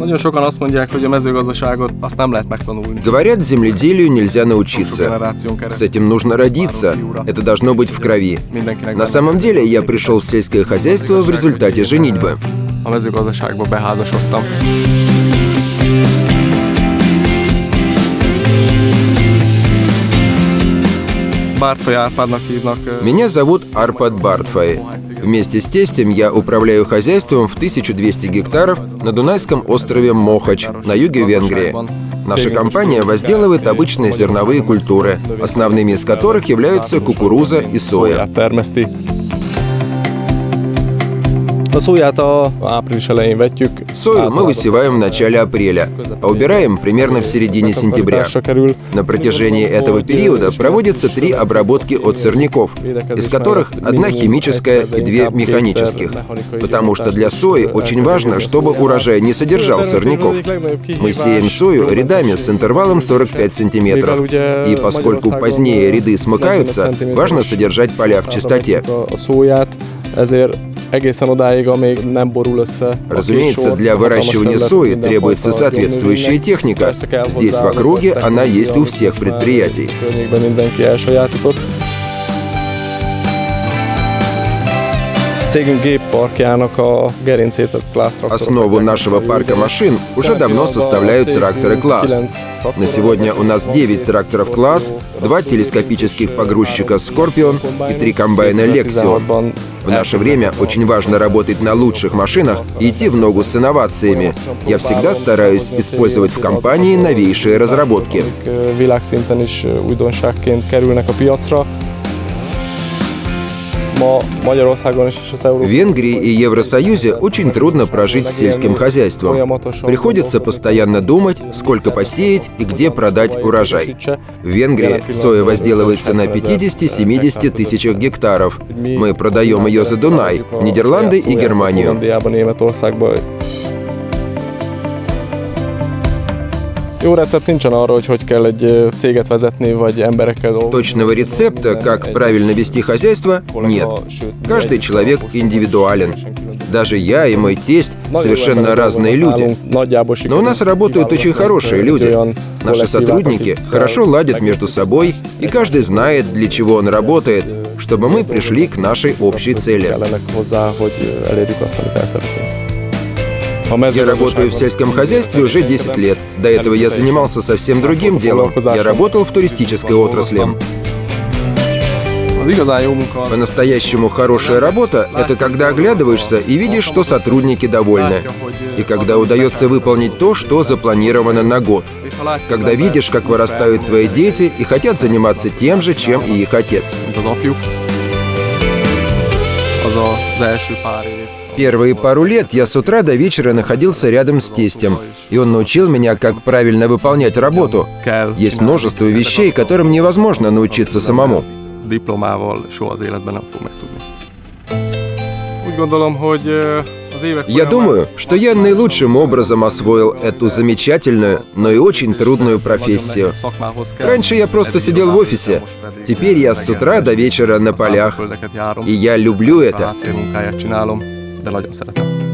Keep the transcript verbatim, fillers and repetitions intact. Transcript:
Говорят, земледелию нельзя научиться. С этим нужно родиться. Это должно быть в крови. На самом деле, я пришел в сельское хозяйство в результате женитьбы. Меня зовут Арпад Бартфай. Вместе с тестем я управляю хозяйством в тысячу двести гектаров на Дунайском острове Мохач на юге Венгрии. Наша компания возделывает обычные зерновые культуры, основными из которых являются кукуруза и соя. Сою мы высеваем в начале апреля, а убираем примерно в середине сентября. На протяжении этого периода проводятся три обработки от сорняков, из которых одна химическая и две механических, потому что для сои очень важно, чтобы урожай не содержал сорняков. Мы сеем сою рядами с интервалом сорок пять сантиметров, и поскольку позднее ряды смыкаются, важно содержать поля в чистоте. Разумеется, для выращивания сои требуется соответствующая техника. Здесь, в округе, она есть у всех предприятий. Основу нашего парка машин уже давно составляют тракторы «Класс». На сегодня у нас девять тракторов «Класс», два телескопических погрузчика «Скорпион» и три комбайна «Лексион». В наше время очень важно работать на лучших машинах и идти в ногу с инновациями. Я всегда стараюсь использовать в компании новейшие разработки. В Венгрии и Евросоюзе очень трудно прожить с сельским хозяйством. Приходится постоянно думать, сколько посеять и где продать урожай. В Венгрии соя возделывается на пятидесяти-семидесяти тысячах гектаров. Мы продаем ее за Дунай, в Нидерланды и Германию. Точного рецепта, как правильно вести хозяйство, нет. Каждый человек индивидуален. Даже я и мой тесть совершенно разные люди. Но у нас работают очень хорошие люди. Наши сотрудники хорошо ладят между собой, и каждый знает, для чего он работает, чтобы мы пришли к нашей общей цели. Я работаю в сельском хозяйстве уже десять лет. До этого я занимался совсем другим делом. Я работал в туристической отрасли. По-настоящему хорошая работа — это когда оглядываешься и видишь, что сотрудники довольны. И когда удается выполнить то, что запланировано на год. Когда видишь, как вырастают твои дети и хотят заниматься тем же, чем и их отец. Первые пару лет я с утра до вечера находился рядом с тестем, и он научил меня, как правильно выполнять работу. Есть множество вещей, которым невозможно научиться самому. Я думаю, что я наилучшим образом освоил эту замечательную, но и очень трудную профессию. Раньше я просто сидел в офисе. Теперь я с утра до вечера на полях. И я люблю это. De nagyon szeretem.